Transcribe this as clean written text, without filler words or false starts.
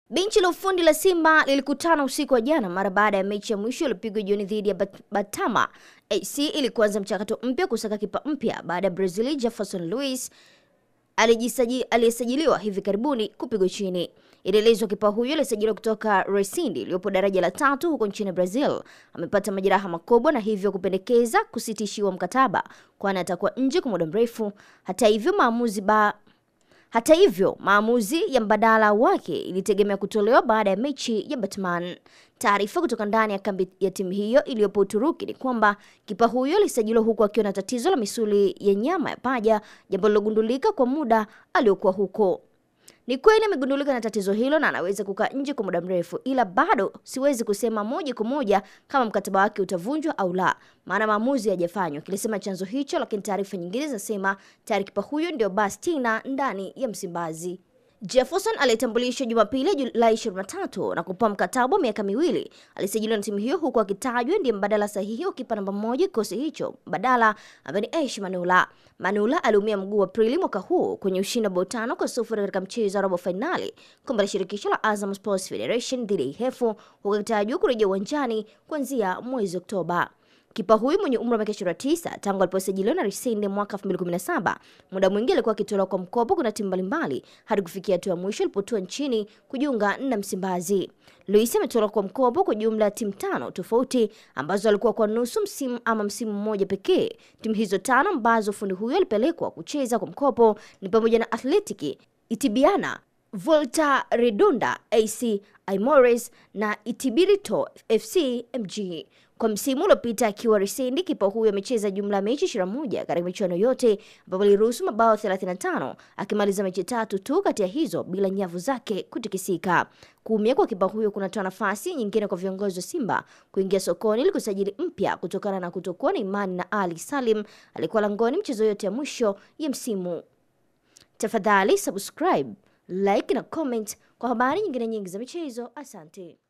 Benchi la ufundi la Simba lilikutana usiku wa jana mara baada ya mechi ya mwisho iliyopigwa jioni dhidi ya Batama AC ili kuanza mchakato mpya kusaka kipa mpya baada ya Mbrazili Jefferson Luis aliyesajiliwa hivi karibuni kupigwa chini. Ilielezwa kipa huyo aliyesajiliwa kutoka Rekodi iliyopo daraja la 3 huko nchini Brazil amepata majeraha makubwa na hivyo kupendekeza kusitishiwa mkataba kwani atakuwa nje kwa muda mrefu. Hata hivyo, maamuzi ya mbadala wake ilitegemea kutolewa baada ya mechi ya Batman. Taarifa kutoka ndani ya kambi ya timu hiyo iliyopo Uturuki ni kwamba kipa huyo alisajiliwa huko akiwa na tatizo la misuli ya nyama ya paja, jambo lilogundulika kwa muda aliokuwa huko. Ni kweli amegundulika na tatizo hilo na anaweza kukaa nje kwa muda mrefu, ila bado siwezi kusema moja kwa moja kama mkataba wake utavunjwa au la, maana maamuzi hayajafanywa, kilisema chanzo hicho, lakini taarifa nyingine zinasema tayari kipa huyo ndio basi tena ndani ya Msimbazi. Jefferson alitambulishwa Jumapili Julai 23 na kupewa mkataba wa miaka 2. Alisajiliwa na timu hiyo huku akitajwa ndiye mbadala sahihi wa kipa namba 1 kikosi hicho, mbadala ambaye ni Manula. Manula aliumia mguu Aprili mwaka huu kwenye ushindi wa 5-0 katika mchezo wa robo finali kombe la shirikisho la Azam Sports Federation dhidi ya Ihefu, huku akitajwa kurejea uwanjani kuanzia mwezi Oktoba. Kipa huyu mwenye umri wa miaka 29 tangu aliposajiliwa na Resende mwaka 2017, muda mwingi alikuwa akitolewa kwa mkopo kuna timu mbalimbali hadi kufikia hatua ya mwisho alipotua nchini kujiunga na Msimbazi. Luis ametolewa kwa mkopo kwa jumla ya timu 5 tofauti ambazo alikuwa kwa nusu msimu ama msimu mmoja pekee. Timu hizo 5 ambazo fundi huyo alipelekwa kucheza kwa mkopo ni pamoja na Athletic, Itibiana, Volta Redonda AC Aimores na Itibirito FC MG. Kwa msimu uliopita akiwa Resende, kipa huyo amecheza jumla ya mechi 21 katika michuano yote ambapo aliruhusu mabao 35 akimaliza mechi 3 tu kati ya hizo bila nyavu zake kutikisika. Kuumia kwa kipa huyo kunatoa nafasi nyingine kwa viongozi wa Simba kuingia sokoni ili kusajili mpya kutokana na kutokuwa na imani na Ali Salim alikuwa langoni mchezo yote ya mwisho ya msimu. Tafadhali subscribe, like na comment kwa habari nyingine nyingi za michezo. Asante.